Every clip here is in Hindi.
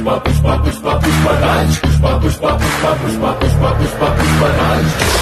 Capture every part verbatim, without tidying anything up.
पुष्पा पुष्पा पुष्पा पुष्पा राज पुष्पा पुष्पा पुष्पा पुष्पा पुष्पा पुष्पा पुष्पा राज।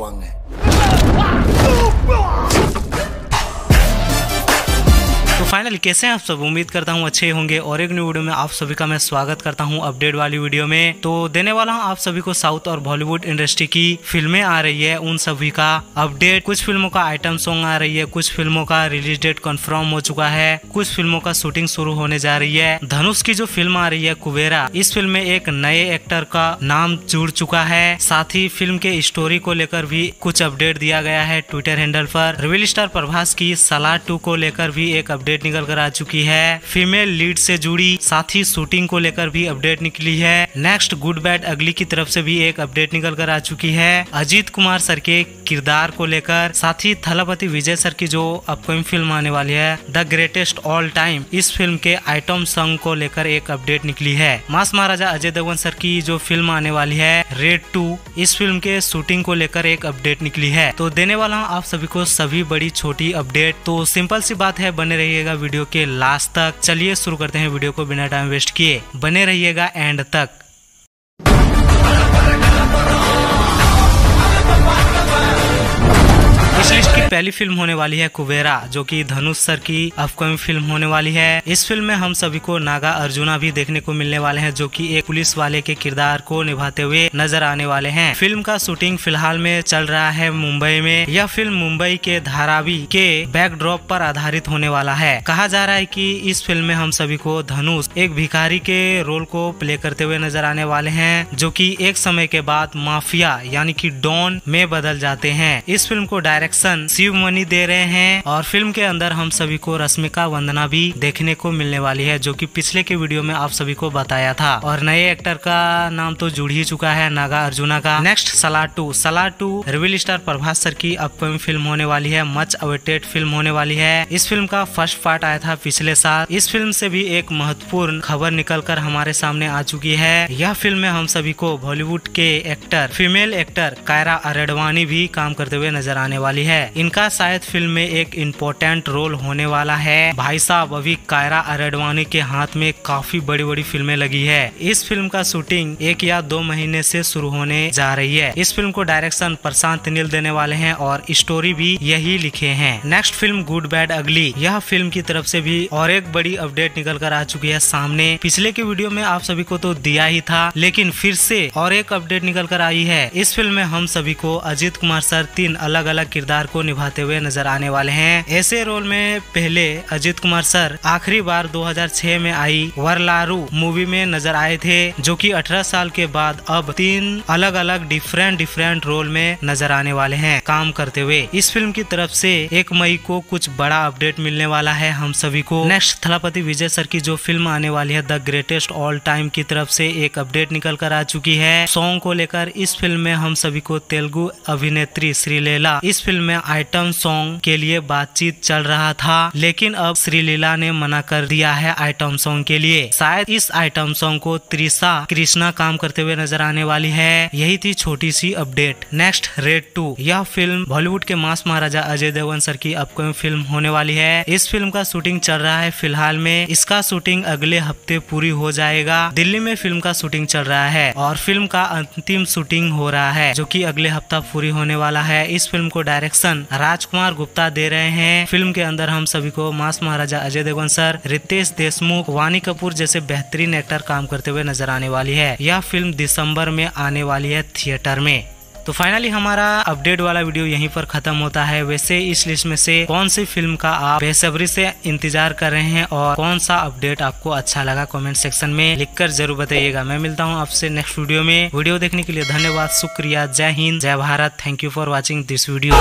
तो फाइनली कैसे हैं आप सब, उम्मीद करता हूं अच्छे होंगे और एक न्यू वीडियो में आप सभी का मैं स्वागत करता हूं अपडेट वाली वीडियो में। तो देने वाला हूं आप सभी को साउथ और बॉलीवुड इंडस्ट्री की फिल्में आ रही है उन सभी का अपडेट। कुछ फिल्मों का आइटम सॉन्ग आ रही है, कुछ फिल्मों का रिलीज डेट कंफर्म हो चुका है, कुछ फिल्मों का शूटिंग शुरू होने जा रही है। धनुष की जो फिल्म आ रही है कुबेरा, इस फिल्म में एक नए एक्टर का नाम जुड़ चुका है। साथ ही फिल्म के स्टोरी को लेकर भी कुछ अपडेट दिया गया है ट्विटर हैंडल पर। रिवील स्टार प्रभास की सलार टू को लेकर भी एक अपडेट निकल कर आ चुकी है। फीमेल लीड से जुड़ी साथ ही शूटिंग को लेकर भी अपडेट निकली है। नेक्स्ट गुड बैड अगली की तरफ से भी एक अपडेट निकल कर आ चुकी है अजीत कुमार सर के किरदार को लेकर। साथ ही थलापति विजय सर की जो अपकमिंग फिल्म आने वाली है द ग्रेटेस्ट ऑल टाइम, इस फिल्म के आइटम सॉन्ग को लेकर एक अपडेट निकली है। मास महाराजा अजय देवगन सर की जो फिल्म आने वाली है रेड टू, इस फिल्म के शूटिंग को लेकर एक अपडेट निकली है। तो देने वाला हूँ आप सभी को सभी बड़ी छोटी अपडेट। तो सिंपल सी बात है, बने रहिएगा वीडियो के लास्ट तक। चलिए शुरू करते हैं वीडियो को बिना टाइम वेस्ट किए, बने रहिएगा एंड तक। इस लिस्ट की पहली फिल्म होने वाली है कुबेरा, जो कि धनुष सर की अपकमिंग फिल्म होने वाली है। इस फिल्म में हम सभी को नागा अर्जुना भी देखने को मिलने वाले हैं, जो कि एक पुलिस वाले के किरदार को निभाते हुए नजर आने वाले हैं। फिल्म का शूटिंग फिलहाल में चल रहा है मुंबई में। यह फिल्म मुंबई के धारावी के बैकड्रॉप पर आधारित होने वाला है। कहा जा रहा है कि इस फिल्म में हम सभी को धनुष एक भिखारी के रोल को प्ले करते हुए नजर आने वाले हैं, जो कि एक समय के बाद माफिया यानी कि डॉन में बदल जाते हैं। इस फिल्म को डायरेक्ट शिव मनी दे रहे हैं और फिल्म के अंदर हम सभी को रश्मिका वंदना भी देखने को मिलने वाली है, जो कि पिछले के वीडियो में आप सभी को बताया था। और नए एक्टर का नाम तो जुड़ ही चुका है नागा अर्जुना का। Next Salaar two, Salaar two रिवील स्टार प्रभास सर की अपकमिंग फिल्म होने वाली है, मच अवेटेड फिल्म होने वाली है। इस फिल्म का फर्स्ट पार्ट आया था पिछले साल। इस फिल्म से भी एक महत्वपूर्ण खबर निकल कर हमारे सामने आ चुकी है। यह फिल्म में हम सभी को बॉलीवुड के actor female actor Kiara Advani भी काम करते हुए नजर आने वाली है। इनका शायद फिल्म में एक इम्पोर्टेंट रोल होने वाला है। भाई साहब, अभी कायरा अडवाणी के हाथ में काफी बड़ी बड़ी फिल्में लगी है। इस फिल्म का शूटिंग एक या दो महीने से शुरू होने जा रही है। इस फिल्म को डायरेक्शन प्रशांत नील देने वाले हैं और स्टोरी भी यही लिखे हैं। नेक्स्ट फिल्म गुड बैड अगली, यह फिल्म की तरफ से भी और एक बड़ी अपडेट निकल कर आ चुकी है सामने। पिछले के वीडियो में आप सभी को तो दिया ही था, लेकिन फिर से और एक अपडेट निकल कर आई है। इस फिल्म में हम सभी को अजीत कुमार सर तीन अलग अलग किरदार को निभाते हुए नजर आने वाले हैं। ऐसे रोल में पहले अजीत कुमार सर आखिरी बार दो हज़ार छह में आई वरलारू मूवी में नजर आए थे, जो कि अठारह साल के बाद अब तीन अलग अलग डिफरेंट डिफरेंट रोल में नजर आने वाले हैं काम करते हुए। इस फिल्म की तरफ से एक मई को कुछ बड़ा अपडेट मिलने वाला है हम सभी को। नेक्स्ट थलापति विजय सर की जो फिल्म आने वाली है द ग्रेटेस्ट ऑल टाइम की तरफ से एक अपडेट निकल कर आ चुकी है सॉन्ग को लेकर। इस फिल्म में हम सभी को तेलुगु अभिनेत्री श्रीलीला इस फिल्म में आइटम सॉन्ग के लिए बातचीत चल रहा था, लेकिन अब श्रीलीला ने मना कर दिया है आइटम सॉन्ग के लिए। शायद इस आइटम सॉन्ग को त्रिशा कृष्णा काम करते हुए नजर आने वाली है। यही थी छोटी सी अपडेट। नेक्स्ट रेड टू, यह फिल्म बॉलीवुड के मास महाराजा अजय देवगन सर की अपकमिंग फिल्म होने वाली है। इस फिल्म का शूटिंग चल रहा है फिलहाल में। इसका शूटिंग अगले हफ्ते पूरी हो जाएगा। दिल्ली में फिल्म का शूटिंग चल रहा है और फिल्म का अंतिम शूटिंग हो रहा है, जो कि अगले हफ्ता पूरी होने वाला है। इस फिल्म को डायरेक्शन राजकुमार गुप्ता दे रहे हैं। फिल्म के अंदर हम सभी को मास महाराजा अजय देवगन सर, रितेश देशमुख, वानी कपूर जैसे बेहतरीन एक्टर काम करते हुए नजर आने वाली है। यह फिल्म दिसंबर में आने वाली है थिएटर में। तो फाइनली हमारा अपडेट वाला वीडियो यहीं पर खत्म होता है। वैसे इस लिस्ट में से कौन सी फिल्म का आप बेसब्री से इंतजार कर रहे हैं और कौन सा अपडेट आपको अच्छा लगा, कमेंट सेक्शन में लिखकर जरूर बताइएगा। मैं मिलता हूं आपसे नेक्स्ट वीडियो में। वीडियो देखने के लिए धन्यवाद, शुक्रिया, जय हिंद, जय Bharat. Thank you for watching this video.